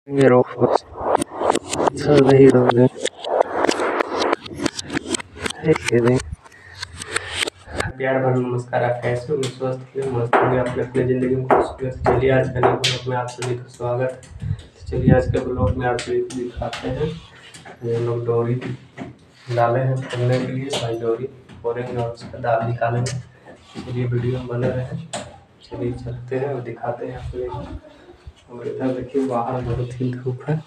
प्यार भरा नमस्कार। आप कैसे हो? स्वस्थ हो? मस्त होंगे अपने अपने ज़िंदगी में खुश होंगे। चलिए आज के नए ब्लॉग में आप सभी का स्वागत है। चलिए आज के ब्लॉग में आप सभी को दिखाते हैं। ये लोग डोरी डाले हैं फोड़ने के लिए। भाई डोरी फोड़ेंगे और उसका दाल निकालेंगे। चलिए वीडियो में बने रहे। चलिए चलते हैं और दिखाते हैं आप सभी को। और इधर देखिए बाहर बहुत ही धूप है।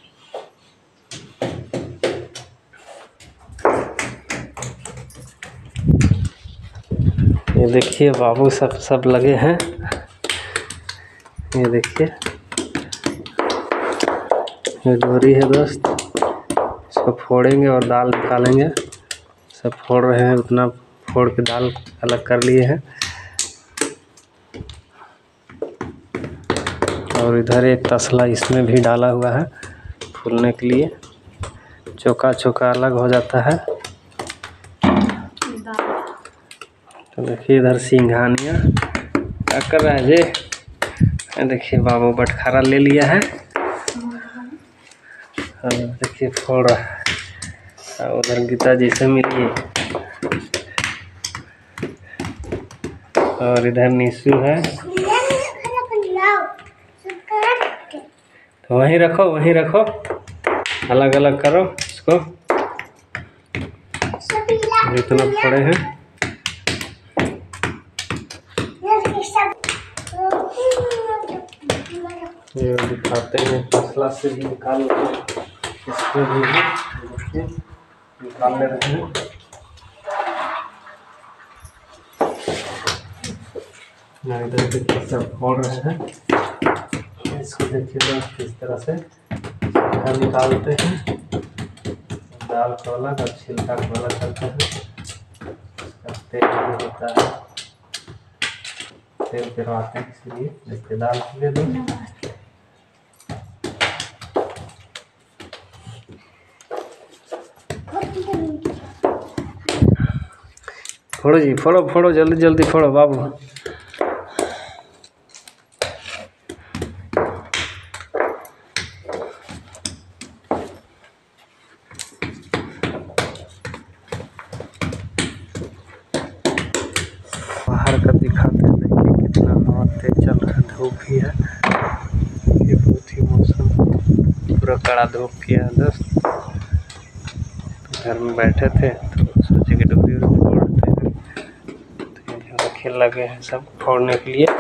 ये देखिए बाबू सब लगे हैं। ये देखिए ये डोरी है दोस्त, इसको फोड़ेंगे और दाल निकालेंगे। सब फोड़ रहे हैं, उतना फोड़ के दाल अलग कर लिए हैं। और इधर एक तसला इसमें भी डाला हुआ है फूलने के लिए। चोका चोका अलग हो जाता है। तो देखिए इधर सिंघानिया क्या कर रहा है जी। देखिए बाबू बटखारा ले लिया है और देखिए फोड़ रहा है। और उधर गीता जी से मिलिए। और इधर निशु है। तो वहीं रखो अलग अलग करो इसको। जितना फोड़े हैं ये दिखाते हैं। तसला से भी निकाल इसको भी निकाल ले रहे हैं। इधर देखिए सब फोड़ रहे हैं। इसको देखिए दोस्त किस तरह से निकालते हैं। दाल को अलग और छिलका को अलग करते हैं। तेल भी होता है, तेल पिरवाते हैं इसलिए। देखिए दाल को ले दो। फोड़ो जी, फोड़ो जल्दी जल्दी फोड़ो बाबू। बाहर का दिखाते हैं। देखिए कितना हवा तेज चल रहा है, धूप भी है। ये बहुत ही मौसम पूरा कड़ा धूप किया है दोस्त। घर में बैठे थे तो सोचे कि डोरी फोड़ते हैं। तो देखिए लगे हैं सब फोड़ने के लिए।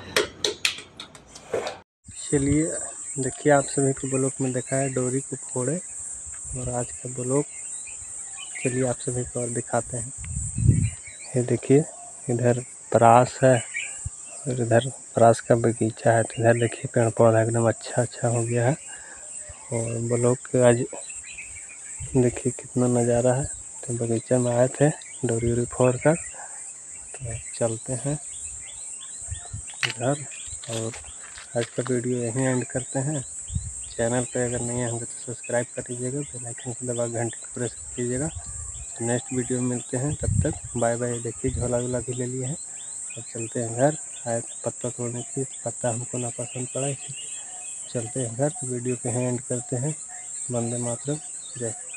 चलिए देखिए आप सभी को ब्लॉग में देखा है डोरी को फोड़े। और आज का ब्लॉग चलिए आप सभी को और दिखाते हैं। ये देखिए इधर परास है और इधर परास का बगीचा है। तो इधर देखिए पेड़ पौधा एकदम अच्छा हो गया है। और ब्लॉग के आज देखिए कितना नज़ारा है। तो बगीचे में आए थे डोरी वोरी फोड़ कर। तो चलते हैं घर। और आज का वीडियो यहीं एंड करते हैं। चैनल पे अगर नहीं होंगे तो सब्सक्राइब कर दीजिएगा, बेल आइकन को दबा घंटे को प्रेस कर दीजिएगा। तो नेक्स्ट वीडियो में मिलते हैं, तब तक बाय बाय। देखिए झोला वोला भी ले लिए हैं और चलते हैं घर। आए थे पत्ता तोड़ने की, पत्ता हमको ना पसंद पड़ा, इसलिए चलते हैं घर। तो वीडियो के एंड करते हैं। वंदे मातरम, जय।